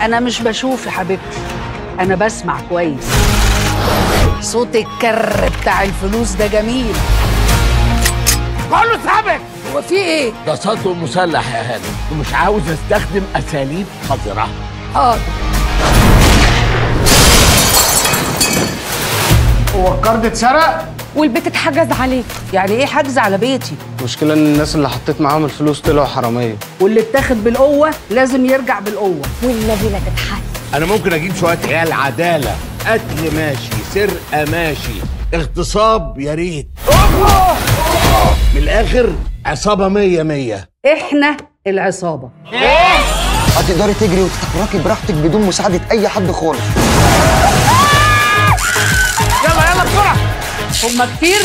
انا مش بشوف يا حبيبتي، انا بسمع كويس. صوت الكر بتاع الفلوس ده جميل. كله ثابت. هو في ايه؟ ده سطو مسلح يا هانم، ومش عاوز استخدم اساليب قذره. حاضر. هو الكارد اتسرق والبيت اتحجز عليه. يعني ايه حجز على بيتي؟ المشكلة ان الناس اللي حطيت معاهم الفلوس طلعوا حرامية، واللي اتاخد بالقوه لازم يرجع بالقوه. والنبي لا تتحل. انا ممكن اجيب شويه عيال عداله، قتل ماشي، سرقه ماشي، اغتصاب يا ريت. من الاخر عصابه 100. احنا العصابه. هتقدري تجري وتتحركي براحتك بدون مساعدة أي حد خالص. يلا بسرعه. هما كتير؟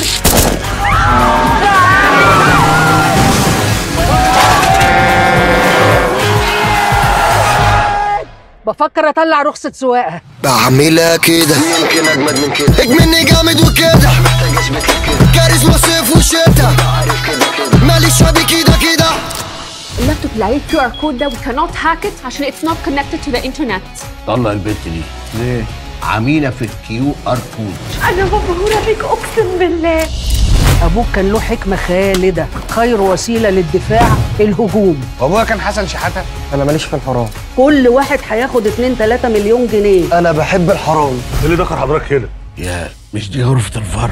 بفكر اطلع رخصة سواقة. بعملها كده يمكن أجمد من كده، اجمني جامد وكده، محتاج أثبت لك كده، كاريزما صيف وشتا، ماليش شبي كده. اللابتوب اللي عليه QR كود ده we cannot hack it عشان it's not connected to the internet. طلع البت دي. ليه؟ عميله في الQR كود. أنا مبهورة بيك أقسم بالله. ابوك كان له حكمة خالدة، خير وسيلة للدفاع الهجوم. وابويا كان حسن شحاتة. أنا ماليش في الحرام. كل واحد هياخد 2-3 مليون جنيه. أنا بحب الحرام. ايه اللي دخل حضرتك هنا؟ يا مش دي غرفة الفر.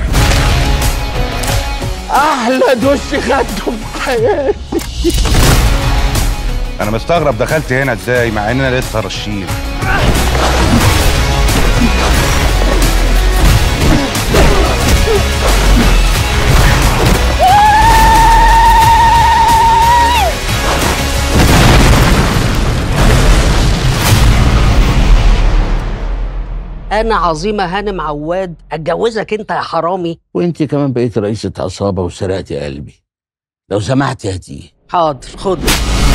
أحلى دش خدته في حياتي. انا مستغرب دخلت هنا ازاي مع اننا لسه رشين. انا عظيمة هانم عواد اتجوزك انت يا حرامي. وانت كمان بقيت رئيسة عصابة وسرقتي قلبي. لو سمحت هاتيه. حاضر خد.